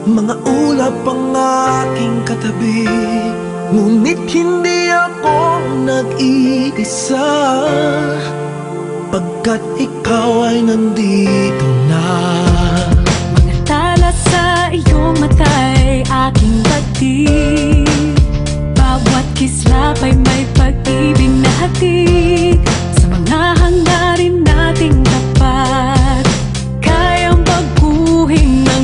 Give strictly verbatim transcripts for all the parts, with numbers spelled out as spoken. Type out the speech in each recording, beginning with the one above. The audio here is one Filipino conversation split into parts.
Mga ulap ang aking katabi, ngunit hindi ako nag-iisa, pagkat ikaw ay nandito na. Mga tala sa iyong mata'y aking batid, bawat kislap ay may pag-ibig na hatid. Sa mga hangarin nating tapat, kayang baguhin ng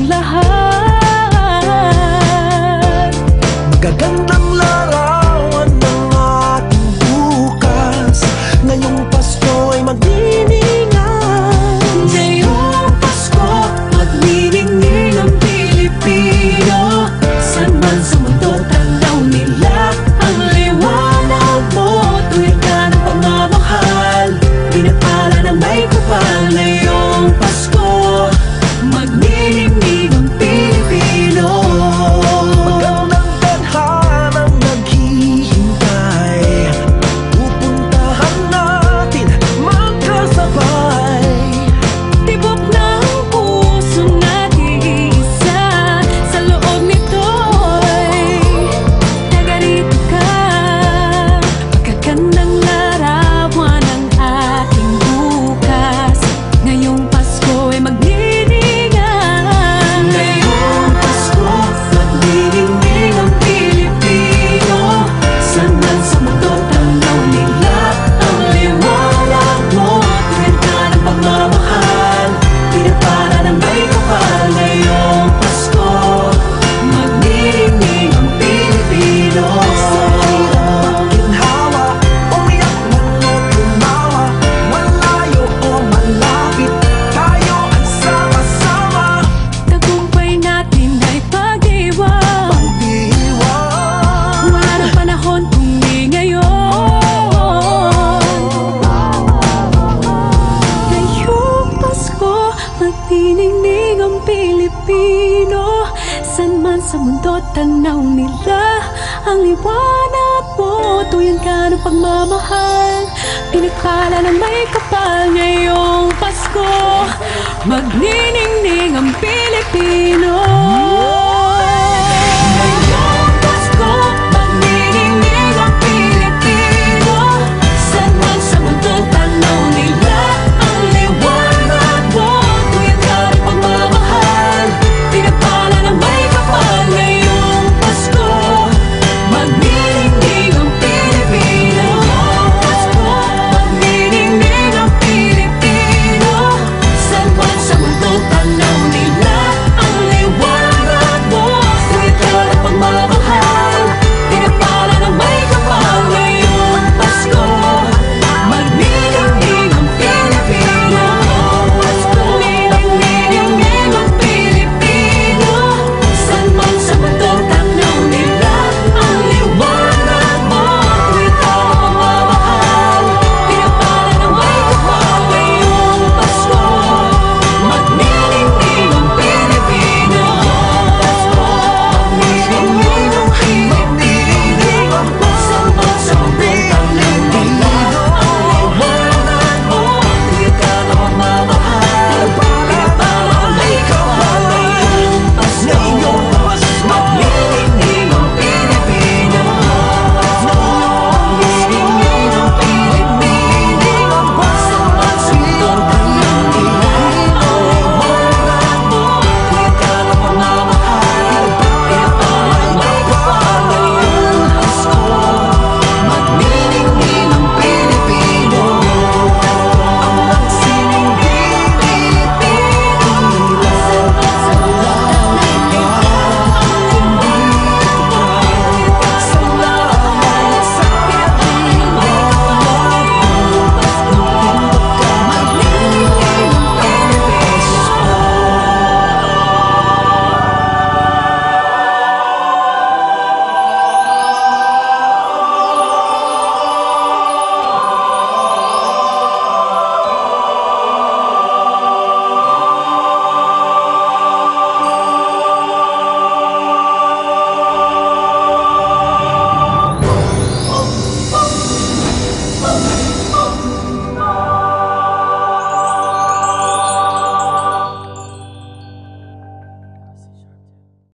lahat. Magagandang larawan ng ating bukas, ngayong Pasko ay magniningay. Ngayong Pasko, magniningning ang Pilipino. San man sa mundo, tanaw nila ang liwanag mo. Tuwid ka ng pagmamahal, pinagpala ng may kapal. Ngayong Pasko, magniningning ang Pilipino. Magandang tadhanang naghihintay, pupuntahan natin magkasabay. Tibok ng pusong nag-iisa, sa loob nito'y nagarito ka. Magagandang larawan ng ating bukas, ngayong Pasko ay magniningay. Ngayong Pasko, magniningning ang Pilipino. San man sa mundo, tanaw nila ang liwanag mo. Tuwid ka ng pagmamahal, pinagpala ng may kapal. Ngayong Pasko, magniningning ang Pilipino. Sa hirap maginhawa, umiyak man o tumawa, malayo o malapit, tayo ay sama-sama. Tagumpay natin ay pag-iwan, Pag-iwan, wala ng panahon kung di ngayon. Ngayong Pasko, magniningning ang Pilipino. San man sa mundo, tanaw nila ang liwanag mo. Tuyan ka ng pagmamahal, pinagpala ng may kapal. Ngayong Pasko, magniningning ang Pilipino.